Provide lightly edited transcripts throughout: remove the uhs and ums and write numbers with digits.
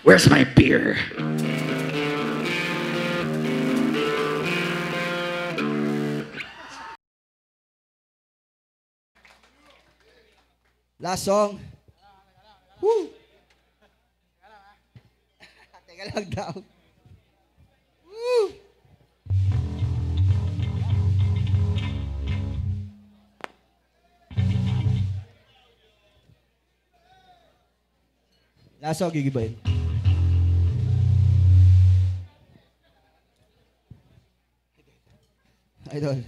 Where's my beer? Last song. Woo! Teka lang daw. Woo! Last song, Gigibain. Idol.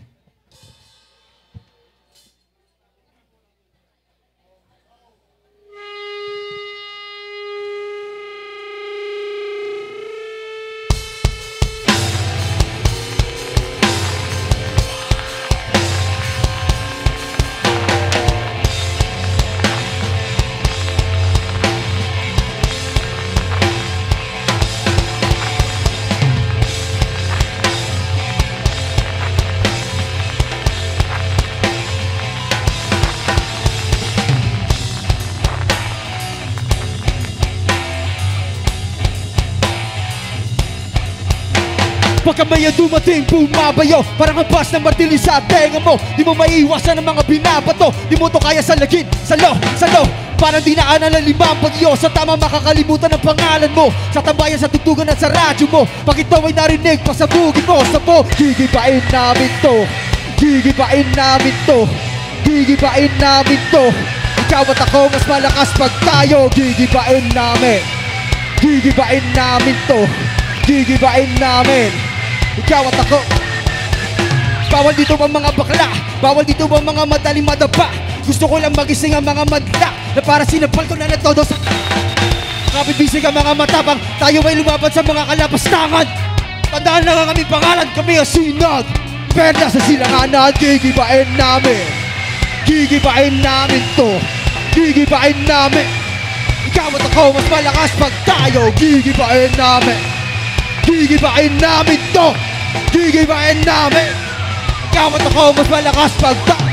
Pagka may dumating, bumabayo parang ang bas na martilyo sa tenga mo. Di mo maiiwasan ang mga binabato. Di mo to kaya sa lagin, salo parang dinaanan ng limang bagyo. Sa tama makakalimutan ang pangalan mo. Sa tambayan, sa tutugan at sa radyo mo. Pag ito ay narinig, pasabugin mo. Sabo, gigibain namin to. Gigibain namin to. Gigibain namin to. Ikaw at ako, mas malakas pag tayo. Gigibain namin. Gigibain namin to. Gigibain namin. Ikaw at ako. Bawal dito ang mga bakla. Bawal dito ang mga madaling madapa. Gusto ko lang magising ang mga madla na para sinapal ko na todo sa kapibisig ang mga matapang. Tayo ay lumaban sa mga kalapastangan. Tandaan lang ang aming pangalan. Kami ang Sinag Perla sa silanganan. Gigibain namin. Gigibain namin to. Gigibain namin. Ikaw at ako, mas malakas pag tayo. Gigibain namin. Gigibain namin to. Gigibain namin. Ikaw at ako, mas malakas pag tayo.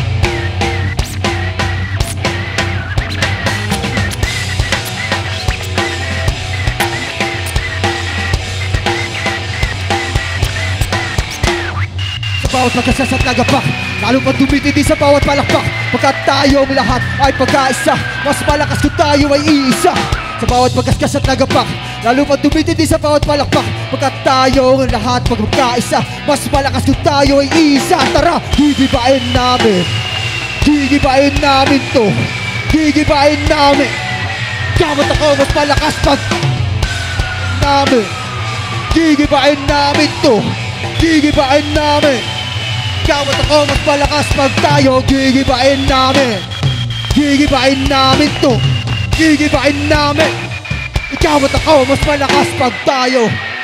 Sa bawat pagkasas at nagapak, lalo pang tumitindi sa bawat palakpak. Pagkat tayong lahat ay pagkaisa, mas malakas kung tayo ay iisa. Sa bawat pagkaskas at nagapak, lalo pang tumitindi sa bawat palakpak. Pagkat tayong lahat pagkaisa, mas malakas kung tayo ay iisa. Tara, gigibain namin. Gigibain namin to. Gigibain namin. Kamot ako, mas malakas pag namin. Gigibain namin to. Gigibain namin. Kamot ako, mas malakas pag tayo. Gigibain namin. Gigibain namin to. Gigibain namin. Ikaw at ako, mas malakas pag tayo.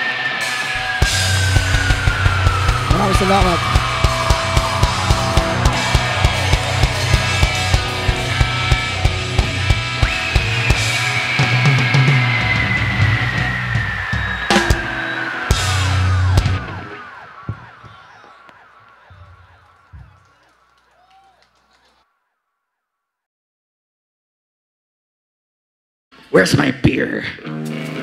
Maraming salamat. Where's my beer?